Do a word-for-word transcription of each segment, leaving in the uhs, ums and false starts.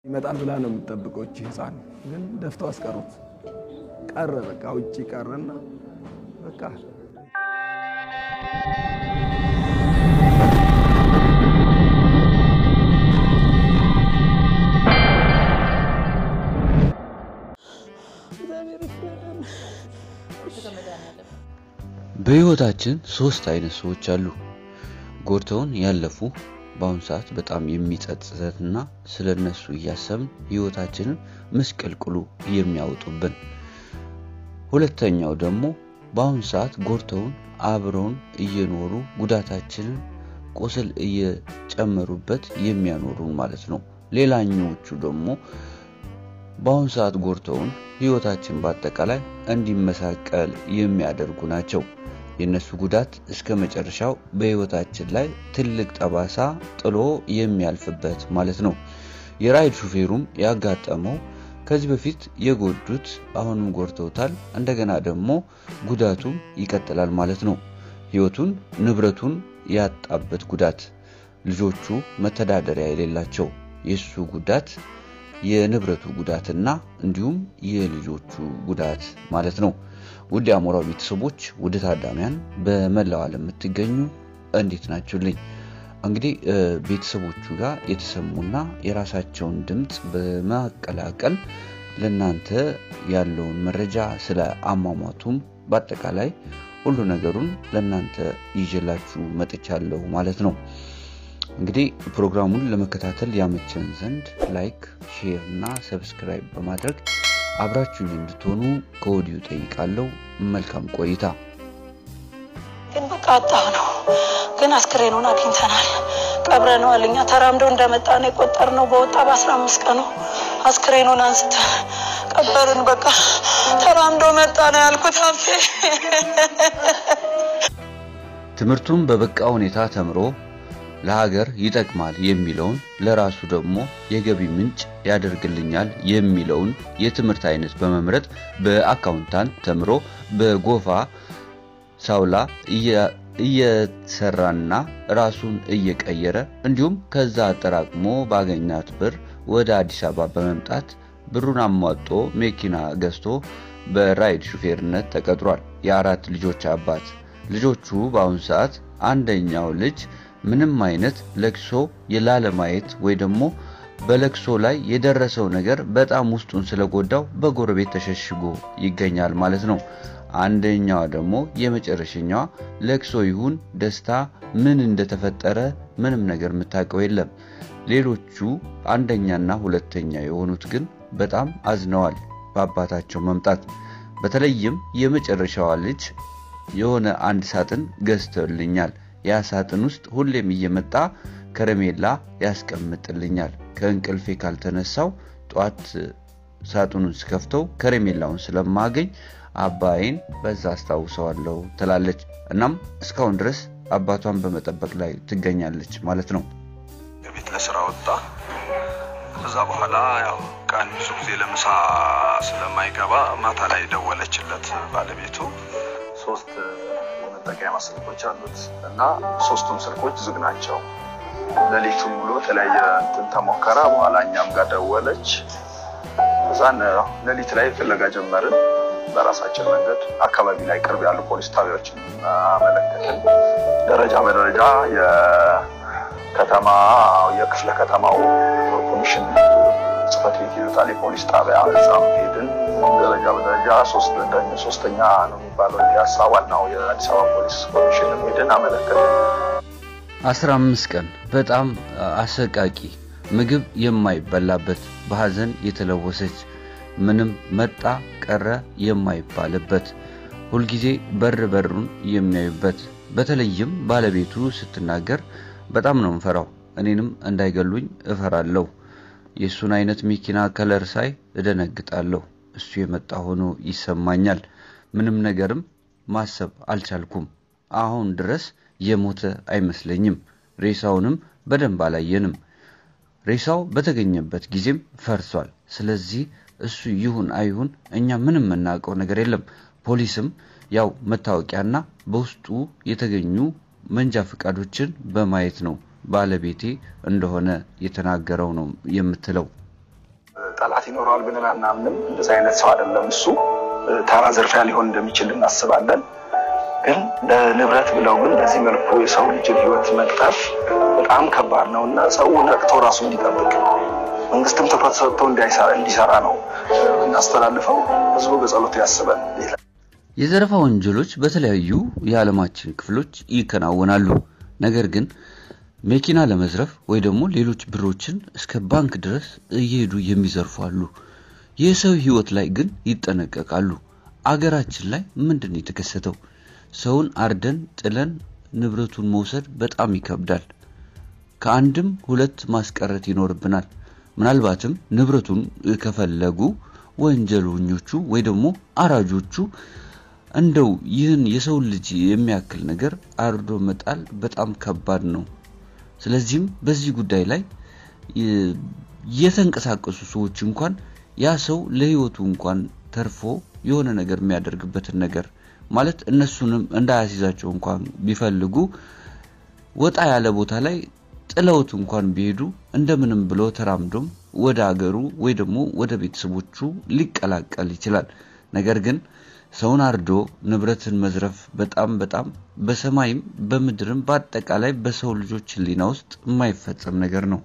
ይመጣል ብላ ነው የምትጠብቀው እቺ ህፃን ግን ደፍተው አስቀሩት ቀረ በቃ ውጪ ቀረና በቃ በህይወታችን ሶስት አይነት ሰዎች አሉ ጎርተውን ያለፉ በአሁን ሰዓት በጣም የሚጸጽትና ስለነሱ ያሰብን ህይወታችንን መስቀልቅሉ የሚያወጡብን ሁለተኛው ደግሞ በአሁን ሰዓት ጎርተውን አብረውን እየኖሩ ጉዳታችንን ቆስል እየጨመሩበት የሚያኖሩን ማለት ነው ሌላኞቹ ደግሞ በአሁን ሰዓት ጎርተውን ህይወታችን በአጠቃላይ እንዲመሳቀል የሚያደርጉ ናቸው የነሱ ጉዳት እስከ መጨረሻው በህይወታችን ላይ ትልቅ ጠባሳ ጥሎ የሚያልፍበት ማለት ነው የራይድ ሹፌሩም ያጋጠመው ከዚህ በፊት የጎዱት አሁንም ጎርተውታል እንደገና ደግሞ ጉዳቱም ይቀጥላል ማለት ነው ህይወቱን ንብረቱን ያጣበት ጉዳት ልጆቹ መተዳደሪያ የሌላቸው የሱ ጉዳት የንብረቱ ጉዳትና እንዲሁም የልጆቹ ጉዳት ማለት ነው ውድ አሞራው ቤተሰቦች ውድ ታዳሚያን በመላው ዓለም የምትገኙ እንዴት ናችሁልኝ እንግዲህ ቤተሰቦቹ ጋር የተሰሙና የራሳቸውን ድምጽ በማቀላቀል ለናንተ ያለውን መረጃ ስለ አሟሟቱም በአጠቃላይ ሁሉ ነገሩን ለናንተ ይዤላችሁ መጥቻለሁ ማለት ነው እንግዲህ ፕሮግራሙን ለመከታተል ያመቸን ዘንድ ላይክ ሼር እና ሰብስክራይብ በማድረግ አብራችሁን እንድትሆኑ ከወዲሁ ጠይቃለሁ መልካም ቆይታ ግን በቃጣው ነው ግን አስክሬኑን አግኝተናል ቀብረነው አለኛ ተራምዶ እንደመጣ ነው የቆጠርነው በወጣ በ15 ቀኑ አስክሬኑን አንስተ ቀበርን በቃ ተራምዶ መጣ ነው ያልኩት አፍሴ ትምርቱን በበቃ ሁኔታ ተምሮ ለሀገር ይጠቅማል የሚለውን ለራሱ ደግሞ የገቢ ምንጭ ያደርግልኛል የሚለውን የትምርት አይነት በመምረጥ በአካውንታንት ተምሮ በጎፋ ሳውላ እየሰራና ራሱን እየቀየረ እንዲሁም ከዛ አጠራቅሞ ባገኛት ብር ወደ አዲስ አበባ በመምጣት ብሩን አሟጦ መኪና ገዝቶ በራይድ ሹፌርነት ተቀጥሯል የአራት ልጆች አባት ልጆቹ በአሁን ሰዓት አንደኛው ልጅ ምንም አይነት ለክሶ የላለማየት ወይ ደግሞ በለክሶ ላይ የደረሰው ነገር በጣም ውስጡን ስለጎዳው በጎረቤት ተሸሽጎ ይገኛል ማለት ነው አንደኛው ደግሞ የመጨረሻኛው ለክሶ ይሁን ደስታ ምን እንደተፈጠረ ምንም ነገር መታቀው የለም ሌሎቹ አንደኛና ሁለተኛ የሆኑት ግን በጣም አዝነዋል በአባታቸው መምጣት በተለይም የመጨረሻው ልጅ የሆነ አንድ ሳጥን ገዝተልኛል ያ ሳጥን ውስጥ ሁሌም እየመጣ ከረሜላ ያስቀምጥልኛል ከእንቅልፌ ካልተነሳው ጧት ሳጥኑን ስከፍተው ከረሜላውን ስለማገኝ አባይን በዛ አስተዋውሰዋለሁ ተላለች እናም እስካሁን ድረስ አባቷን በመጠበቅ ላይ ትገኛለች ማለት ነው ቤት ለስራ ወጣ ከዛ በኋላ ያው ቀን ብዙ ጊዜ ለምሳ ስለማይገባ ማታ ላይ ደወለችለት ባለቤቱ ሶስት መጠቀያ ስልኮች አሉት እና ሶስቱም ስልኮች ዝግ ናቸው ለሊቱ ሙሉ ተለያየ እንትን ተሞከረ በኋላኛም ጋር ደወለች እዛን ለሊት ላይ ፍለጋ ጀመርን በራሳችን መንገድ አካባቢ ላይ ቅርብ ያሉ ፖሊስ ጣቢያዎችን አመለከትን ደረጃ በደረጃ የከተማ የክፍለ ከተማው ኮሚሽን ጽፈት ቤት ይሉታል የፖሊስ ጣቢያ እዛም ሄድን ደረጃ በደረጃ ሶስት እንደኛ ሶስተኛ ነው የሚባለው ያሳዋል ነው የአዲስ አበባ ፖሊስ ኮሚሽን ሄድን አመለከትን አስራ አምስት ቀን በጣም አሰቃቂ ምግብ የማይበላበት በሐዘን የተለወሰች ምንም መጣ ቀረ የማይባልበት ሁሉ ጊዜ በር በሩን የሚያዩበት በተለይም ባለቤቱ ስትናገር በጣም ነው እንፈራው እኔንም እንዳይገሉኝ እፈራለሁ የሱን አይነት መኪና ከለር ሳይ እደነግጣለሁ እሱ የመጣ ሆኖ ይሰማኛል ምንም ነገርም ማሰብ አልቻልኩም አሁን ድረስ የሞተ አይመስለኝም ሬሳውንም በደንብ አላየንም ሬሳው በተገኘበት ጊዜም ፈርሷል ስለዚህ እሱ ይሁን አይሁን እኛ ምንም መናቀው ነገር የለም ፖሊስም ያው መታወቂያና በውስጡ የተገኙ መንጃ ፍቃዶችን በማየት ነው ባለቤቴ እንደሆነ የተናገረው ነው የምትለው ጠላት ይኖራል ብለን አናምንም እንደዛ አይነት ሰው አይደለም እሱ ተራ ዝርፊያ ሊሆን እንደሚችል እናስባለን ግን ለንብረት ብለው ግን በዚህ መልኩ የሰው ልጅ ህይወት መቅጠፍ በጣም ከባድ ነውና ሰው ነቅቶ ራሱ እንዲጠብቅ መንግስትም ትኩረት ሰጥቶ እንዲሰራ እንዲሰራ ነው እናስተላልፈው ህዝቡ በጸሎት ያስበን የዘረፋ ወንጀሎች በተለያዩ የዓለማችን ክፍሎች ይከናወናሉ ነገር ግን መኪና ለመዝረፍ ወይ ደግሞ ሌሎች ብሮችን እስከ ባንክ ድረስ እየሄዱ የሚዘርፉ አሉ የሰው ህይወት ላይ ግን ይጠነቀቃሉ አገራችን ላይ ምንድነው የተከሰተው ሰውን አርደን ጥለን ንብረቱን መውሰድ በጣም ይከብዳል ከአንድም ሁለት ማስቀረት ይኖርብናል ምናልባትም ንብረቱን ከፈለጉ ወንጀለኞቹ ወይ ደግሞ አራጆቹ እንደው ይህን የሰው ልጅ የሚያክል ነገር አርዶ መጣል በጣም ከባድ ነው ስለዚህም በዚህ ጉዳይ ላይ የተንቀሳቀሱ ሰዎች እንኳን ያ ሰው ለህይወቱ እንኳን ተርፎ የሆነ ነገር የሚያደርግበት ነገር ማለት እነሱንም እንዳያሲዛቸው እንኳን ቢፈልጉ ወጣ ያለ ቦታ ላይ ጥለውት እንኳን ቢሄዱ እንደምንም ብሎ ተራምዶም ወደ አገሩ ወይ ደግሞ ወደ ቤተሰቦቹ ሊቀላቀል ይችላል ነገር ግን ሰውን አርዶ ንብረትን መዝረፍ በጣም በጣም በሰማይም በመድርም በአጠቃላይ በሰው ልጆች ሊና ውስጥ የማይፈጸም ነገር ነው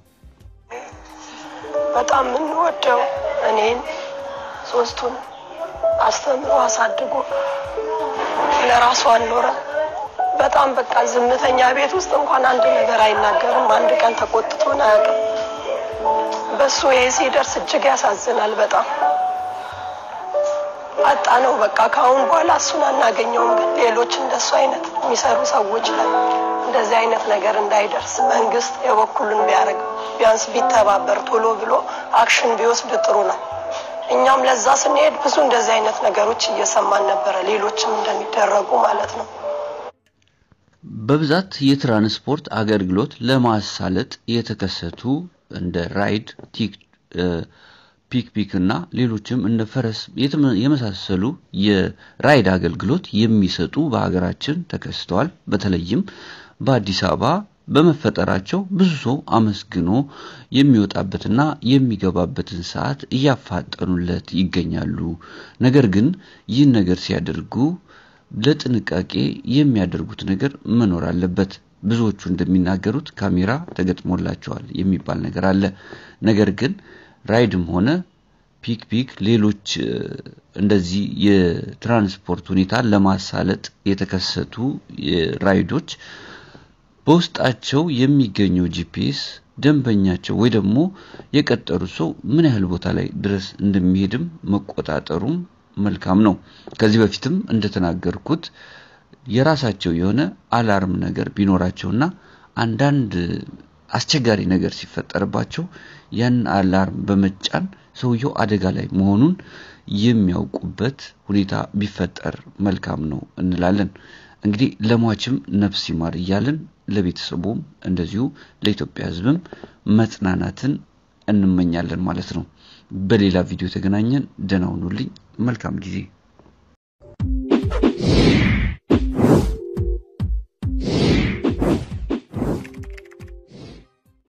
በጣም እንወደው እኔን ሶስቱን አስተምሮ አሳድጎ ለራሱ አኖረ በጣም በቃ ዝምተኛ ቤት ውስጥ እንኳን አንድ ነገር አይናገርም አንድ ቀን ተቆጥቶና ያቀም በሱ የሲደርስ እጅግ ያሳዝናል በጣም አጣነው በቃ ካሁን በኋላ እሱን አናገኘውም ግን ሌሎች እንደሱ አይነት የሚሰሩ ሰዎች ላይ እንደዚህ አይነት ነገር እንዳይደርስ መንግስት የበኩሉን ቢያረግ ቢያንስ ቢተባበር ቶሎ ብሎ አክሽን ቢወስድ ጥሩ ነው እኛም ለዛ ስንሄድ ብዙ እንደዚህ አይነት ነገሮች እየሰማን ነበር ሌሎችም እንደሚደረጉ ማለት ነው በብዛት የትራንስፖርት አገልግሎት ለማሳለጥ የተከሰቱ እንደ ራይድ ቲክ ፒክ ፒክ እና ሌሎችም እንደ ፈረስ የመሳሰሉ የራይድ አገልግሎት የሚሰጡ በአገራችን ተከስተዋል በተለይም በአዲስ አበባ በመፈጠራቸው ብዙ ሰው አመስግኖ የሚወጣበትና የሚገባበትን ሰዓት ያፋጠኑለት ይገኛሉ ነገር ግን ይህ ነገር ሲያደርጉ ለጥንቃቄ የሚያደርጉት ነገር መኖር አለበት ብዙዎቹ እንደሚናገሩት ካሜራ ተገጥሞላቸዋል የሚባል ነገር አለ ነገር ግን ራይድም ሆነ ፒክ ፒክ ሌሎች እንደዚህ የትራንስፖርት ሁኔታ ለማሳለጥ የተከሰቱ ራይዶች በውስጣቸው የሚገኘው ጂፒኤስ ደንበኛቸው ወይ ደግሞ የቀጠሩ ሰው ምን ያህል ቦታ ላይ ድረስ እንደሚሄድም መቆጣጠሩም መልካም ነው ከዚህ በፊትም እንደተናገርኩት የራሳቸው የሆነ አላርም ነገር ቢኖራቸውና አንዳንድ አስቸጋሪ ነገር ሲፈጠርባቸው ያን አላርም በመጫን ሰውየው አደጋ ላይ መሆኑን የሚያውቁበት ሁኔታ ቢፈጠር መልካም ነው እንላለን እንግዲህ ለሟችም ነፍስ ይማር ይያልን ለቤተሰቡም እንደዚሁ ለኢትዮጵያ ሕዝብም መጽናናትን እንመኛለን ማለት ነው በሌላ ቪዲዮ ተገናኘን ደህና ሁኑልኝ መልካም ጊዜ